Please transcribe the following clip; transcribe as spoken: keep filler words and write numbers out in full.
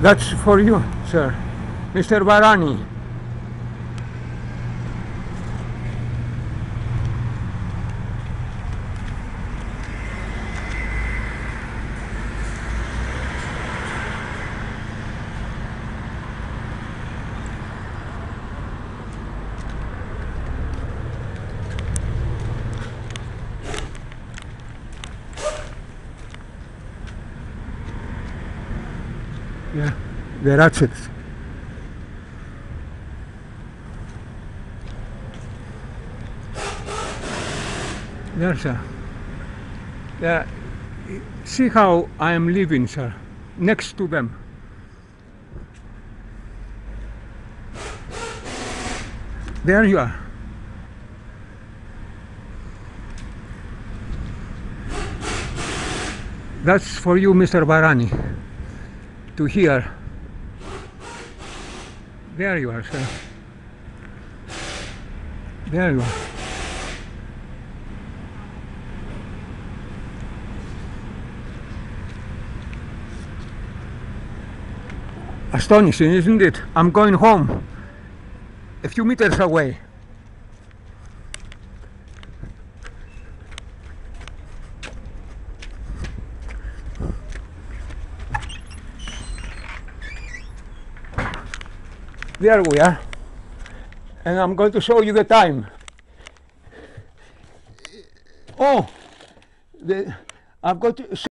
That's for you, sir. Mister Barani. Yeah, the ratchets. There, sir. Yeah, see how I am living, sir, next to them. There you are. That's for you, Mister Barani, to hear. There you are, sir. There you are. Astonishing, isn't it? I'm going home, a few meters away. There we are, and I'm going to show you the time. Oh, the, I've got to